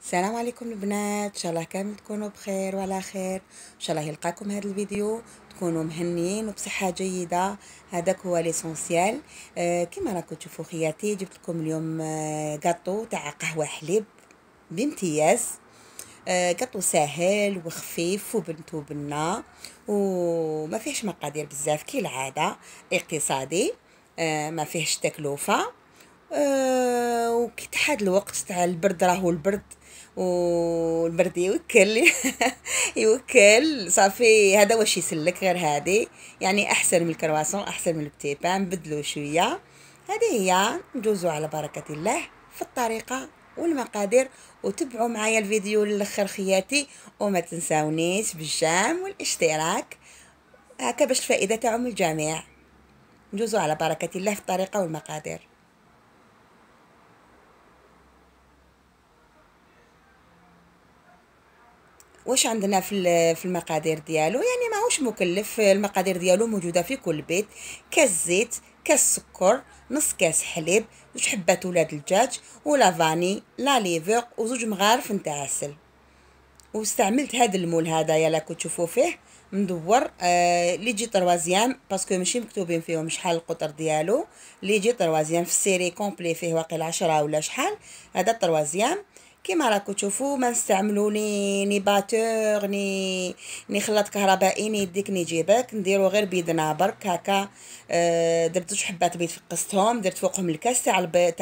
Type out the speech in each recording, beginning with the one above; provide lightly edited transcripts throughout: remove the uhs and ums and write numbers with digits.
السلام عليكم البنات، ان شاء الله كامل تكونوا بخير وعلى خير. ان شاء الله يلقاكم هذا الفيديو تكونوا مهنيين وبصحه جيده. هذاك هو ليسونسيال. كما راكم تشوفوا خياتي، جبت لكم اليوم كاطو تاع قهوه حليب بامتياز. كاطو ساهل وخفيف وبنت وبنه، وما فيهش مقادير بزاف كالعاده، اقتصادي. ما فيهش تكلفه. وكي تحد الوقت تاع البرد، راهو البرد والبرد يوكل يوكل صافي. هذا واش يسلك غير هذه، يعني احسن من الكرواسون، احسن من البتي بان، نبدلو شويه. هذه هي، ندوزو على بركه الله في الطريقه والمقادير، وتبعوا معايا الفيديو للاخر خياتي، وما تنساونيش بالجام والاشتراك هكا باش الفائده تعم الجميع. ندوزو على بركه الله في الطريقه والمقادير. واش عندنا في المقادير ديالو؟ يعني ماهوش مكلف، المقادير ديالو موجوده في كل بيت. كاس زيت، كاس سكر، نص كاس حليب، زوج حبات ولاد الدجاج، ولا فاني، لا ليفر، وزوج مغارف نتاع عسل. واستعملت هذا المول هذايا لا كنت تشوفوا فيه مدور، اللي يجي طروازيام، باسكو ماشي مكتوبين فيهم شحال القطر ديالو. اللي يجي طروازيام في السيري كومبلي فيه واقيلا 10 ولا شحال. هذا طروازيام. كيما راكم تشوفوا ما نستعملوا ني باتور ني خلاط كهربائي ني يديك ني جيبك، نديرو غير بيدنا برك هكا. درت زوج حبات بيض فقستهم، درت فوقهم الكاس تاع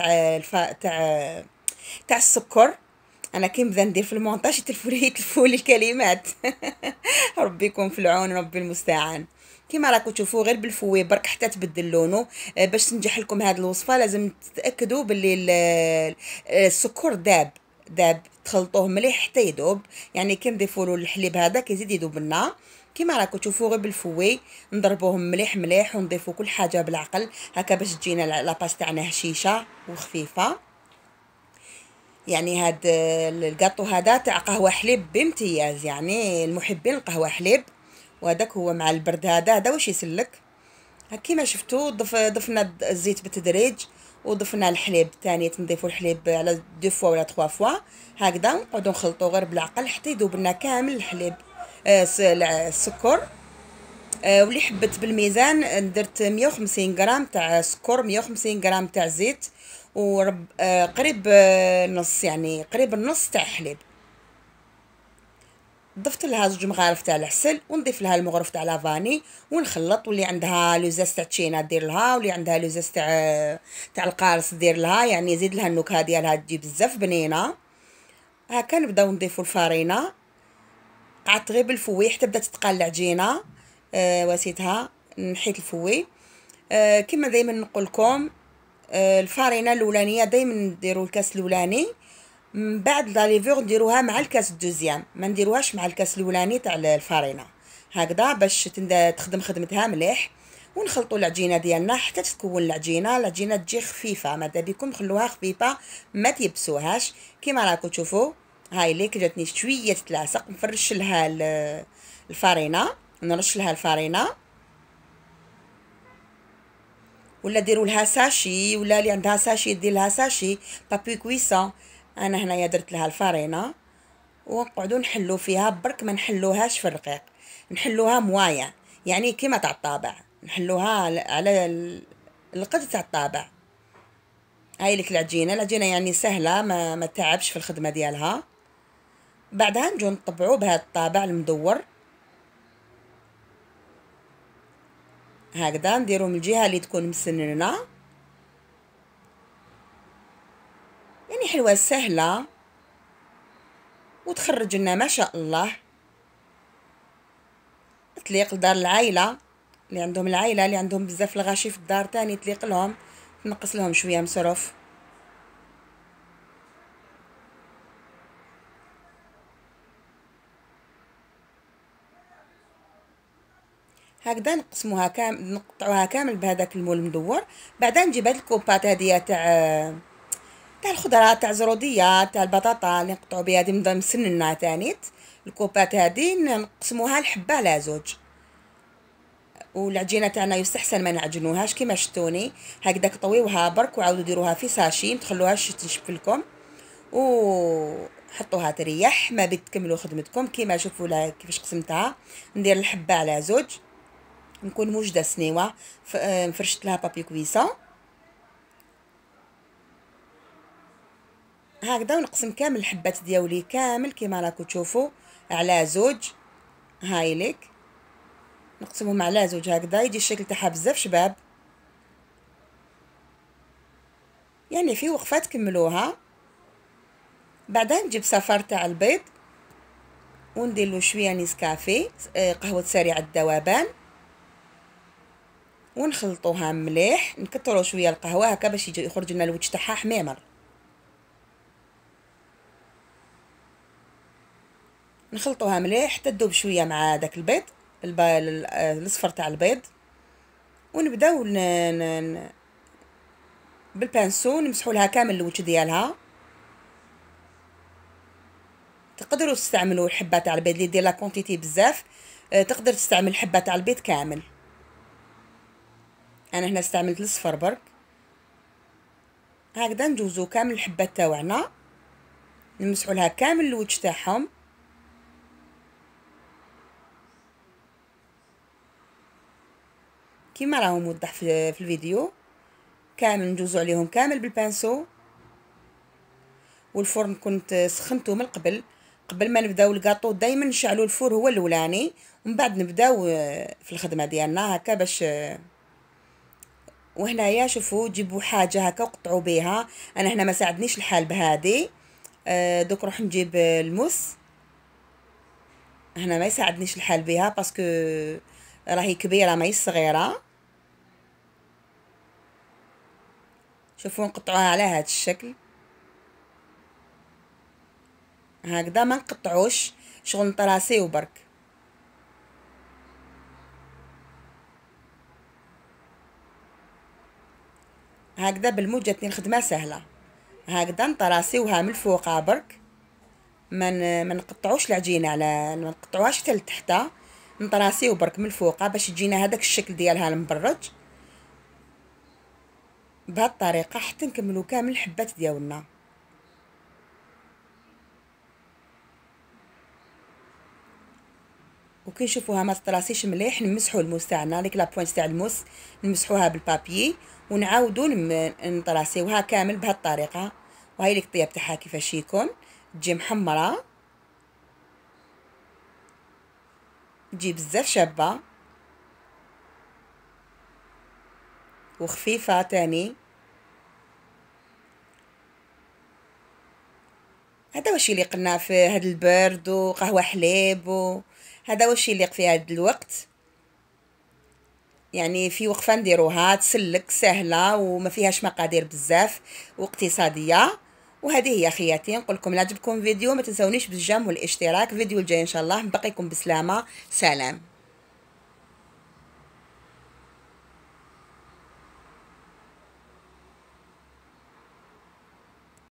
تاع السكر. انا كي نبدا ندير في المونتاج يتلفولي الكلمات ربي يكون في العون، ربي المستعان. كيما راكم تشوفوا غير بالفوي برك حتى تبدل لونه. باش تنجح لكم هذه الوصفه لازم تتاكدوا باللي السكر داب تخلطوه مليح حتى يذوب. يعني كي نضيفوا له الحليب هذا كيزيد يذوب لنا. كيما راكم تشوفوا غير بالفوي نضربوهم مليح مليح، ونضيفوا كل حاجه بالعقل هكا باش تجينا لاباس تاعنا هشيشه وخفيفه. يعني هاد الكاطو هذا تاع قهوه حليب بامتياز، يعني المحبين القهوه حليب. وهذاك هو مع البرد هذا واش يسلك. كيما شفتوا ضفنا الزيت بالتدريج، وضفنا الحليب ثاني، تنضيفوا الحليب على 2 فوا ولا 3 فوا هكذا، ونقعدوا نخلطوا غير بالعقل حتى يذوب لنا كامل الحليب. السكر. واللي حبت بالميزان درت 150 غرام تاع سكر، 150 غرام تاع زيت، ورب قريب نص، يعني قريب النص تاع حليب. ضفت لها زوج مغارف تاع العسل، ونضيف لها المغرف تاع لافاني، ونخلط. واللي عندها لوزاس تاع تشينا دير لها، واللي عندها لوزاس تاع القارص دير لها، يعني يزيد لها النكهه ديالها تجي بزاف بنينه. هكا نبداو نضيفوا الفارينه. قعدت غير بالفوي حتى بدات تتقال العجينه. واسيتها نحيت الفوي. كما دائما نقول لكم، الفارينه الاولانيه دائما نديروا الكاس الاولاني، من بعد لا ليفور نديروها مع الكاس الدوزيام، ما نديروهاش مع الكاس الاولاني تاع الفارينه. هكذا باش تخدم خدمتها مليح. ونخلطوا العجينه ديالنا حتى تتكون العجينه تجي خفيفه. ماذا بكم خلوها خفيفه، ما تيبسوهاش. كيما راكم تشوفوا هاي ليك جاتني شويه تلاصق، نفرش لها الفارينه، نرش لها الفارينه، ولا ديروا لها ساشي، ولا اللي عندها ساشي دير لها ساشي بابي كويسون. انا هنايا درت لها الفارينه، ونقعدوا نحلو فيها برك، ما نحلوهاش في الرقيق، نحلوها موايا، يعني كيما تاع الطابع، نحلوها على القد تاع الطابع. هاي لك العجينه يعني سهله، ما تعبش في الخدمه ديالها. بعدها نجو نطبعوا بهذا الطابع المدور هكذا، نديرو من الجهه اللي تكون مسننه. يعني حلوه سهله وتخرج لنا ما شاء الله، تليق لدار العائله اللي عندهم العائله اللي عندهم بزاف الغاشي في الدار، تاني تليق لهم، تنقص لهم شويه مصروف. هكذا نقسموها كامل، نقطعوها كامل بهذاك المول المدور. بعدا نجيب هاد الكوبات هذه تاع الخضرات، تاع زروديه، تاع البطاطا اللي نقطعوا بها هذه مسننه تانيت. الكوبات هذه نقسموها الحبه على زوج. والعجينه تاعنا يستحسن ما نعجنوهاش كيما شتوني هكذا، طويوها برك وعاودوا ديروها في ساشي، ما تخلوهاش تنشف لكم. و حطوها تريح، ما بغيت تكملوا خدمتكم كيما شوفوا لها كيفاش قسمتها. ندير الحبه على زوج، نكون موجده سنيوه، فرشت لها بابي كويسه هكذا، ونقسم كامل الحبات ديالي كامل كيما راكم تشوفوا على زوج. هاي ليك نقسمهم على زوج هكذا، يجي الشكل تاعها بزاف شباب. يعني في وقفه تكملوها. بعدها نجيب صفار تاع البيض وندير له شويه نسكافيه، قهوه سريعه الذوبان، ونخلطوها مليح. نكثروا شويه القهوه هكا باش يجي يخرج لنا الوجه تاعها حميمر. نخلطوها مليح حتى تذوب شويه مع داك البيض، الصفر تاع البيض. ونبداو بالبانسو نمسحوا لها كامل الوجه ديالها. تقدروا تستعملوا الحبه تاع البيض اللي دير لا كونتيتي بزاف، تقدر تستعمل الحبه تاع البيض كامل. انا هنا استعملت الصفر برك. هكذا نجوزو كامل الحبات تاوعنا، نمسحوا لها كامل الوجه تاعهم. كيما راهو موضح في الفيديو، كامل نجوزو عليهم كامل بالبانسو. والفرن كنت سخنته من قبل ما نبداو الكاطو. دائما نشعلوا الفور هو الاولاني، ومن بعد نبداو في الخدمه ديالنا هكا باش. وهنايا شوفوا جيبوا حاجه هكا وقطعوا بها. انا هنا ما ساعدنيش الحال بهذه، دوك نروح نجيب الموس. هنا ما يساعدنيش الحال بها باسكو راهي كبيره ماهي صغيره. شوفوا نقطعوها على هذا الشكل هكذا، ما نقطعوش شغل نطراسيو برك. هكذا بالموت جاتني الخدمه سهله. هكذا نطراسيوها من الفوق برك، ما نقطعوش العجينه، على ما نقطعوهاش حتى لتحت، نطراسيو برك من الفوق باش يجينا هذاك الشكل ديالها المبرج. بهذه الطريقه حتى نكملوا كامل الحبات ديالنا. وكي نشوفوها ما تطراسيش مليح نمسحوا الموس تاعنا، ديك لا بوينت تاع الموس نمسحوها بالبابي ونعاودوا نطراسيوها كامل بهذه الطريقه. وهاي لك الطياب تاعها كيفاش يكون، تجي محمره، تجي بزاف شابه وخفيفه تاني. هذا واش يليق لنا في هذا البرد وقهوه حليب، هذا واش يليق في هذا الوقت. يعني في وقفه نديروها تسلك سهله وما فيهاش مقادير بزاف واقتصاديه. وهذه هي خياتي، نقول لكم عجبكم فيديو ما تنسونيش بالجيم والاشتراك. فيديو الجاي ان شاء الله، نبقيكم بسلامه، سلام.